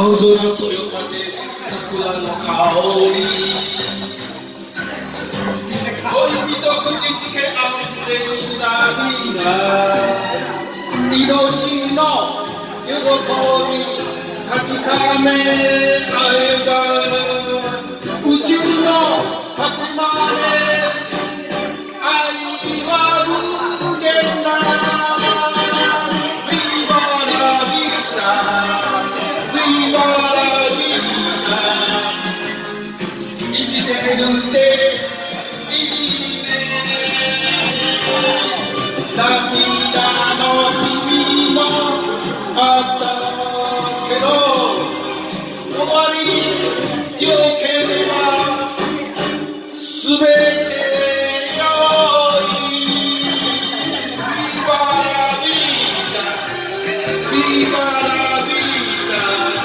青空そよ風桜の香り恋人口づけあふれる涙命の喜び確かめ合えば宇宙の果てまで愛は無限だViva la vida Viva la vida 生きてるっていいね涙の日々もあったけど終わりよければすべてよい Viva la vida Viva la vida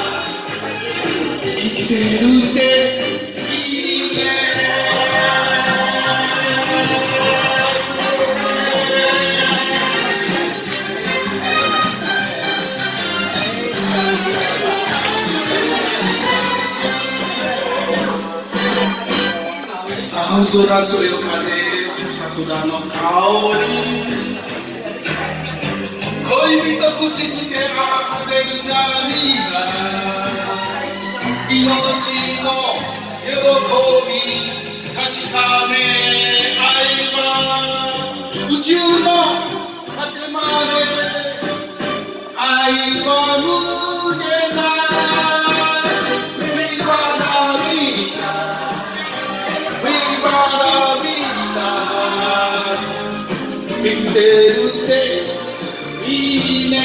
生きてるっていいね青空そよ風桜の香り恋人口づけあふれる涙命の喜び確かめ合えば宇宙の果てまで愛は無限だViva la vida Viva la vida 生きてるっていいね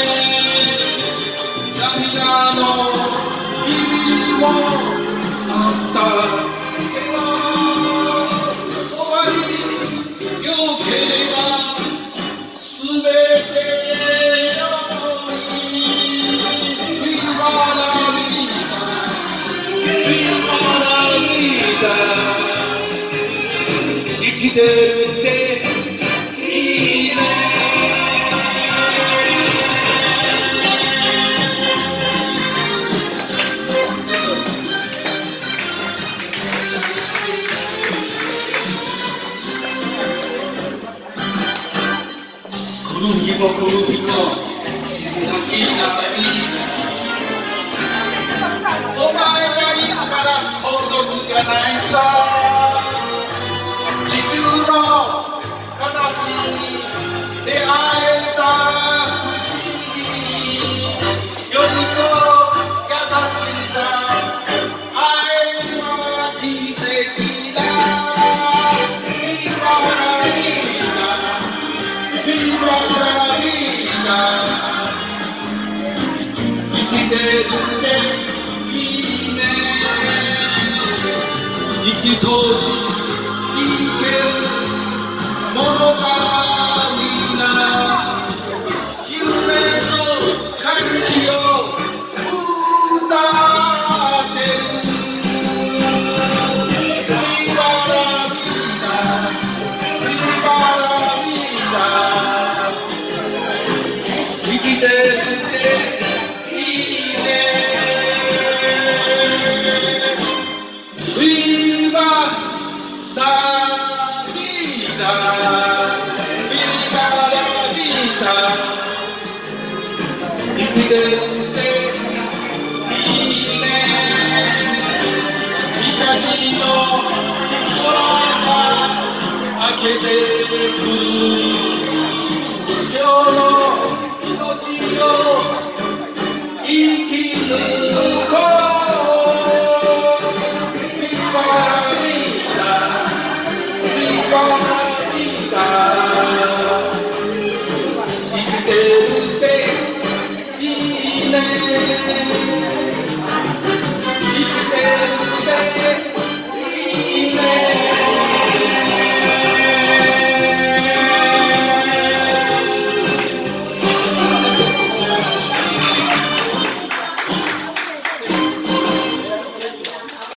涙の日々もあったけど終わりよければすべてよい Viva la vida Viva la vida 生きてるっていいねこの日もこの日も静かきなお前がいるから孤独じゃないさ地球の片隅に出会えた不思議寄り添う優しさ愛は奇跡だViva la vida Viva la vida 生きてるっていいね生き通し生けるものがみんな夢の歓喜を歌ってる Viva la vida Viva la vida 生きてるっていいねViva la vida Viva la vida 生きてるっていいね東の空が明けてくる今日の命を生き抜こうViva la vida Viva la vida